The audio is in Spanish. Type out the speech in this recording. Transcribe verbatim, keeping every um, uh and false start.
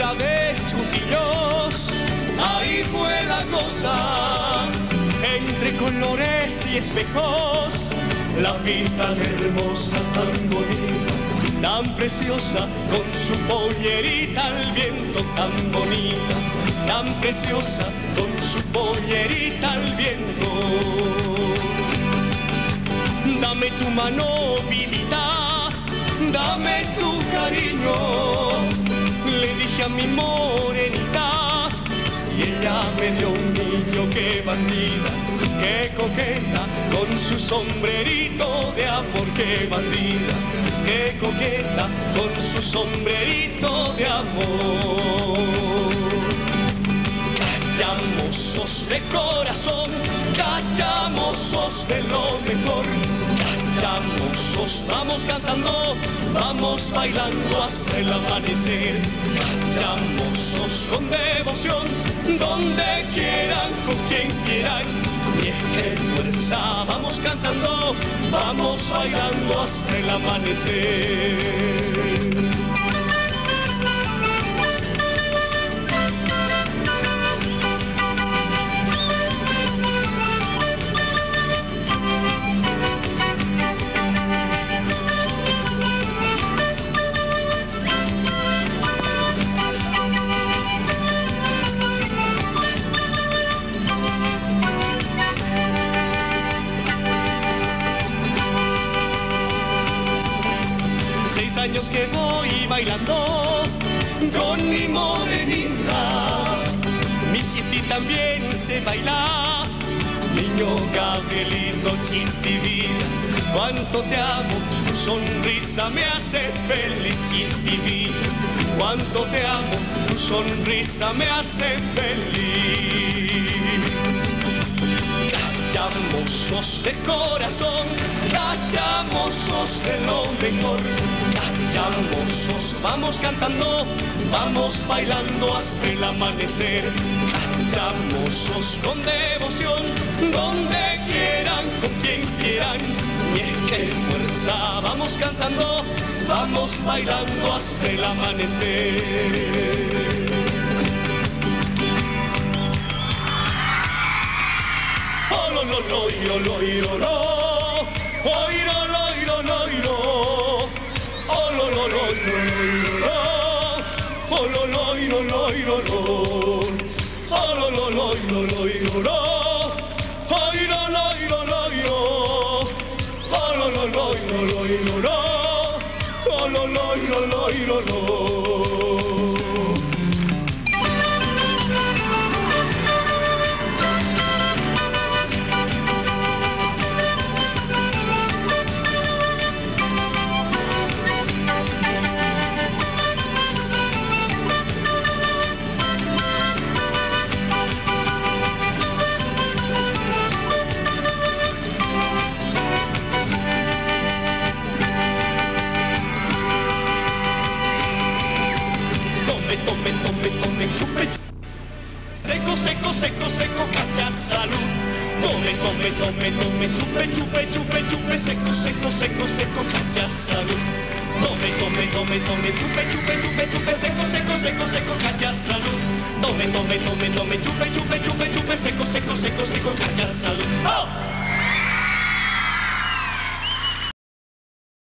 fiesta de Chutillos, ahí fue la cosa, entre colores y espejos, la vida hermosa tan bonita, tan preciosa, con su pollerita al viento tan bonita, tan preciosa, con su pollerita al viento. Dame tu mano, vidita, dame tu cariño, le dije a mi morenita, y ella me dio un niño. Qué bandida, qué coqueta, con su sombrerito de amor. Qué bandida, qué coqueta, con su sombrerito de amor. Callamosos de corazón, callamosos de lo mejor, callamosos, vamos cantando, vamos bailando hasta el amanecer. Callamosos con devoción, donde quieran, con quien quieran, y es que fuerza, vamos cantando, vamos bailando hasta el amanecer. Seis años que voy bailando con mi morenita, mi Chiti también se baila, niño Gabrielito, Chiti vida, cuánto te amo, tu sonrisa me hace feliz. Chiti vida, cuánto te amo, tu sonrisa me hace feliz. Callamosos de corazón, callamosos de lo mejor, callamosos, vamos cantando, vamos bailando hasta el amanecer. Callamosos con devoción, donde quieran, con quien quieran, y es que fuerza, vamos cantando, vamos bailando hasta el amanecer. Oh, lo, lo, lo, lo, lo, lo, lo. Oh, lo, lo, lo, lo, lo. Oh, lo, lo, lo, lo, lo. Oh, lo, lo, lo, lo, lo, lo. Oh, lo, lo, lo, lo, lo, lo. Oh, lo, lo, lo, lo, lo. Oh, lo, lo, lo, lo, lo, lo. Oh, lo, lo, lo, lo, lo, lo. Tome, tome, tome, chupe, seco, seco, seco, seco, cacha salud. Tome, tome, tome, tome, chupe, chupe, chupe, chupe, seco, seco, seco, seco, cacha salud. Tome, tome, tome, tome, chupe, chupe, chupe, chupe, seco, seco, seco, seco, cacha salud. Tome, tome, tome, tome, chupe, chupe, chupe, chupe, seco, seco, seco, seco, cacha salud. ¡Oh!